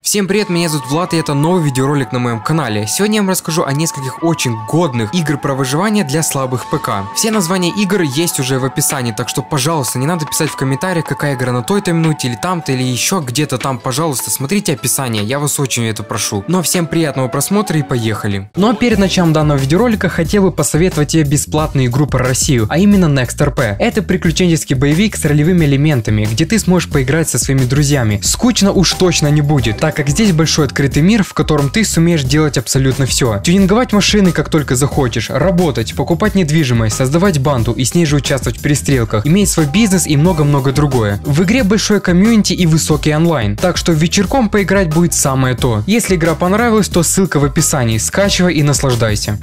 Всем привет, меня зовут Влад, и это новый видеоролик на моем канале. Сегодня я вам расскажу о нескольких очень годных игр про выживание для слабых ПК. Все названия игр есть уже в описании, так что, пожалуйста, не надо писать в комментариях, какая игра на той-то минуте, или там-то, или еще где-то там, пожалуйста, смотрите описание, я вас очень это прошу. Ну а всем приятного просмотра и поехали. Ну а перед началом данного видеоролика хотел бы посоветовать тебе бесплатную игру про Россию, а именно NextRP. Это приключенческий боевик с ролевыми элементами, где ты сможешь поиграть со своими друзьями. Скучно уж точно не будет, так как здесь большой открытый мир, в котором ты сумеешь делать абсолютно все. Тюнинговать машины как только захочешь, работать, покупать недвижимость, создавать банду и с ней же участвовать в перестрелках, иметь свой бизнес и много-много другое. В игре большое комьюнити и высокий онлайн, так что вечерком поиграть будет самое то. Если игра понравилась, то ссылка в описании, скачивай и наслаждайся.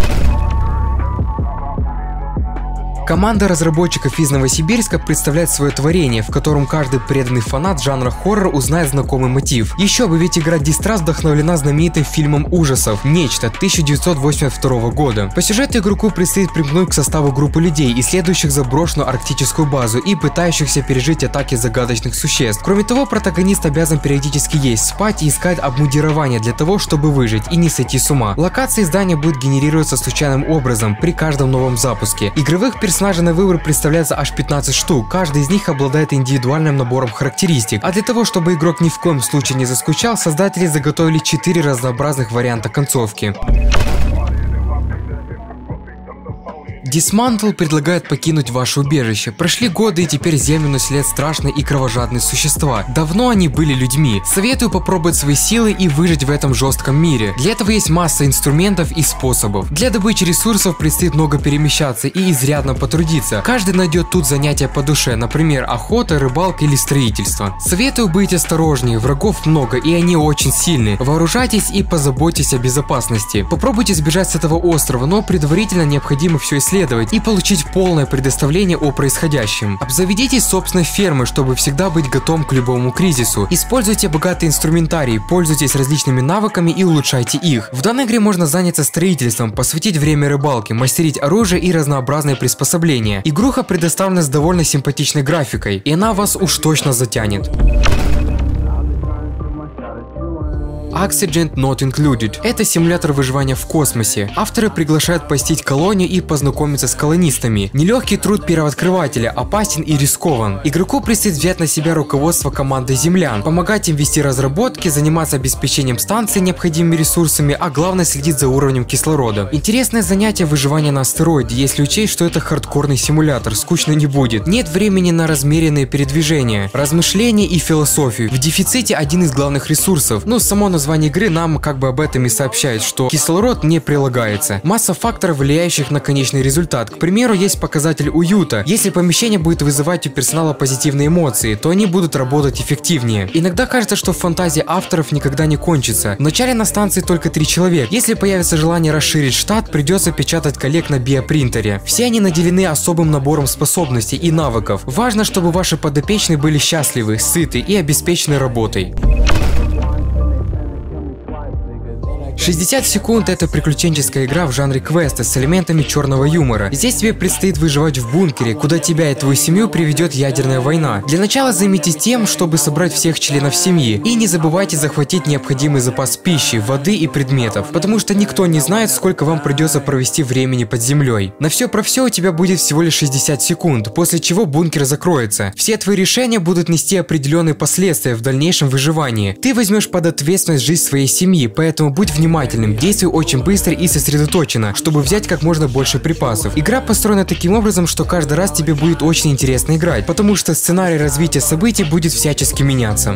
Команда разработчиков из Новосибирска представляет свое творение, в котором каждый преданный фанат жанра хоррор узнает знакомый мотив. Еще бы, ведь игра Distrust вдохновлена знаменитым фильмом ужасов «Нечто» 1982 года. По сюжету игроку предстоит примкнуть к составу группы людей, исследующих заброшенную арктическую базу и пытающихся пережить атаки загадочных существ. Кроме того, протагонист обязан периодически есть, спать и искать обмундирование для того, чтобы выжить и не сойти с ума. Локации здания будут генерироваться случайным образом при каждом новом запуске. Игровых персонажей на выбор представляется аж 15 штук, каждый из них обладает индивидуальным набором характеристик. А для того, чтобы игрок ни в коем случае не заскучал, создатели заготовили 4 разнообразных варианта концовки. Dismantle предлагает покинуть ваше убежище. Прошли годы, и теперь землю населяют страшные и кровожадные существа. Давно они были людьми. Советую попробовать свои силы и выжить в этом жестком мире. Для этого есть масса инструментов и способов. Для добычи ресурсов предстоит много перемещаться и изрядно потрудиться. Каждый найдет тут занятия по душе, например, охота, рыбалка или строительство. Советую быть осторожнее, врагов много и они очень сильны. Вооружайтесь и позаботьтесь о безопасности. Попробуйте сбежать с этого острова, но предварительно необходимо все исследовать и получить полное предоставление о происходящем. Обзаведитесь собственной фермой, чтобы всегда быть готовым к любому кризису. Используйте богатый инструментарий, пользуйтесь различными навыками и улучшайте их. В данной игре можно заняться строительством, посвятить время рыбалке, мастерить оружие и разнообразные приспособления. Игруха предоставлена с довольно симпатичной графикой, и она вас уж точно затянет. Accident Not Included. Это симулятор выживания в космосе. Авторы приглашают посетить колонию и познакомиться с колонистами. Нелегкий труд первооткрывателя, опасен и рискован. Игроку предстоит взять на себя руководство командой землян, помогать им вести разработки, заниматься обеспечением станции необходимыми ресурсами, а главное следить за уровнем кислорода. Интересное занятие выживания на астероиде, если учесть, что это хардкорный симулятор, скучно не будет. Нет времени на размеренные передвижения, размышления и философию. В дефиците один из главных ресурсов. Ну, само название игры нам как бы об этом и сообщает, что кислород не прилагается. Масса факторов, влияющих на конечный результат. К примеру, есть показатель уюта. Если помещение будет вызывать у персонала позитивные эмоции, то они будут работать эффективнее. Иногда кажется, что фантазия авторов никогда не кончится. Вначале на станции только 3 человека. Если появится желание расширить штат, придется печатать коллег на биопринтере. Все они наделены особым набором способностей и навыков. Важно, чтобы ваши подопечные были счастливы, сыты и обеспечены работой. 60 секунд — это приключенческая игра в жанре квеста с элементами черного юмора. Здесь тебе предстоит выживать в бункере, куда тебя и твою семью приведет ядерная война. Для начала займитесь тем, чтобы собрать всех членов семьи. И не забывайте захватить необходимый запас пищи, воды и предметов, потому что никто не знает, сколько вам придется провести времени под землей. На все про все у тебя будет всего лишь 60 секунд, после чего бункер закроется. Все твои решения будут нести определенные последствия в дальнейшем выживании. Ты возьмешь под ответственность жизнь своей семьи, поэтому будь внимательным, действуй очень быстро и сосредоточенно, чтобы взять как можно больше припасов. Игра построена таким образом, что каждый раз тебе будет очень интересно играть, потому что сценарий развития событий будет всячески меняться.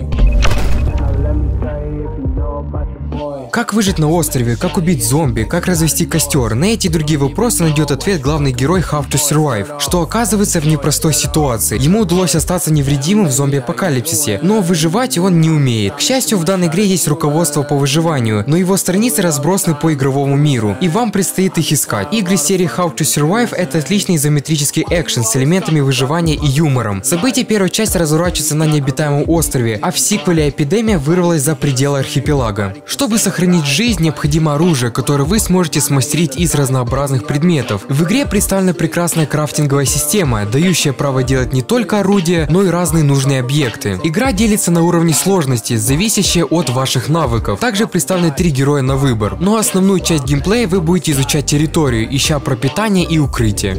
Как выжить на острове, как убить зомби, как развести костер? На эти и другие вопросы найдет ответ главный герой How to Survive, что оказывается в непростой ситуации. Ему удалось остаться невредимым в зомби-апокалипсисе, но выживать он не умеет. К счастью, в данной игре есть руководство по выживанию, но его страницы разбросаны по игровому миру, и вам предстоит их искать. Игры серии How to Survive — это отличный изометрический экшен с элементами выживания и юмором. События первой части разворачиваются на необитаемом острове, а в сиквеле эпидемия вырвалась за пределы архипелага. Чтобы сохранить сохранить жизнь, необходимо оружие, которое вы сможете смастерить из разнообразных предметов. В игре представлена прекрасная крафтинговая система, дающая право делать не только орудия, но и разные нужные объекты. Игра делится на уровни сложности, зависящие от ваших навыков. Также представлены 3 героя на выбор. Но основную часть геймплея вы будете изучать территорию, ища пропитание и укрытие.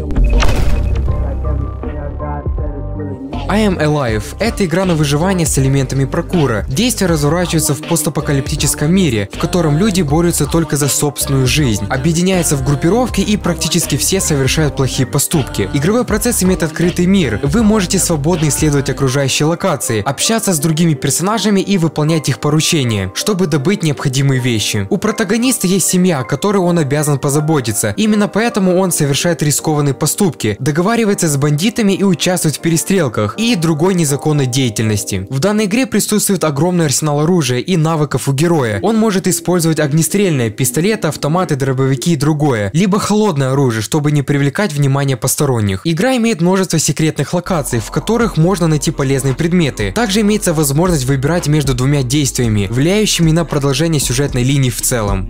I Am Alive – это игра на выживание с элементами паркура. Действие разворачивается в постапокалиптическом мире, в котором люди борются только за собственную жизнь, объединяются в группировки и практически все совершают плохие поступки. Игровой процесс имеет открытый мир. Вы можете свободно исследовать окружающие локации, общаться с другими персонажами и выполнять их поручения, чтобы добыть необходимые вещи. У протагониста есть семья, о которой он обязан позаботиться. Именно поэтому он совершает рискованные поступки, договаривается с бандитами и участвует в перестрелках и другой незаконной деятельности. В данной игре присутствует огромный арсенал оружия и навыков у героя. Он может использовать огнестрельное, пистолеты, автоматы, дробовики и другое, либо холодное оружие, чтобы не привлекать внимание посторонних. Игра имеет множество секретных локаций, в которых можно найти полезные предметы. Также имеется возможность выбирать между 2 действиями, влияющими на продолжение сюжетной линии в целом.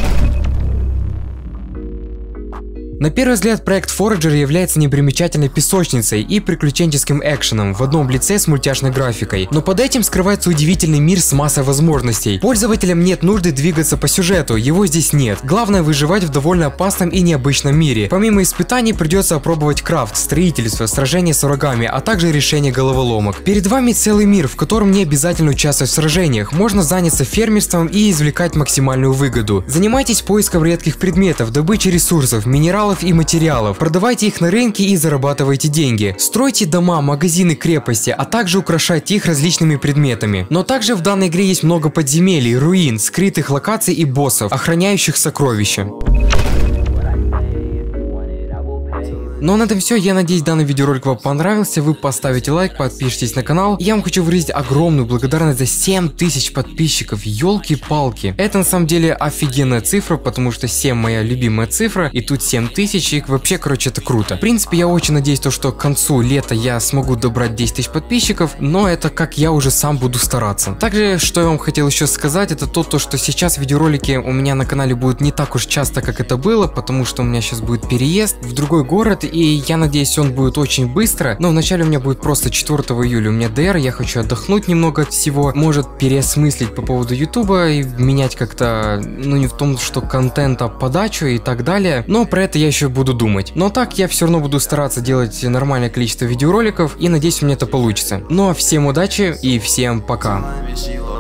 На первый взгляд, проект Forager является непримечательной песочницей и приключенческим экшеном в одном лице с мультяшной графикой. Но под этим скрывается удивительный мир с массой возможностей. Пользователям нет нужды двигаться по сюжету, его здесь нет. Главное выживать в довольно опасном и необычном мире. Помимо испытаний придется опробовать крафт, строительство, сражения с врагами, а также решение головоломок. Перед вами целый мир, в котором не обязательно участвовать в сражениях. Можно заняться фермерством и извлекать максимальную выгоду. Занимайтесь поиском редких предметов, добычей ресурсов, минералов и материалов. Продавайте их на рынке и зарабатывайте деньги. Стройте дома, магазины, крепости, а также украшайте их различными предметами. Но также в данной игре есть много подземелий, руин, скрытых локаций и боссов, охраняющих сокровища. Ну а на этом все. Я надеюсь, данный видеоролик вам понравился. Вы поставите лайк, подпишитесь на канал. Я вам хочу выразить огромную благодарность за 7000 подписчиков. Ёлки-палки. Это на самом деле офигенная цифра, потому что 7 моя любимая цифра. И тут 7000. И вообще, короче, это круто. В принципе, я очень надеюсь, что к концу лета я смогу добрать 10 000 подписчиков. Но это как я уже сам буду стараться. Также, что я вам хотел еще сказать, это то, что сейчас видеоролики у меня на канале будут не так уж часто, как это было. Потому что у меня сейчас будет переезд в другой город. И я надеюсь, он будет очень быстро. Но вначале у меня будет просто 4 июля у меня ДР. Я хочу отдохнуть немного от всего. Может переосмыслить по поводу ютуба и менять как-то, ну не в том, что контента, подачу и так далее. Но про это я еще буду думать. Но так я все равно буду стараться делать нормальное количество видеороликов. И надеюсь, у меня это получится. Ну а всем удачи и всем пока.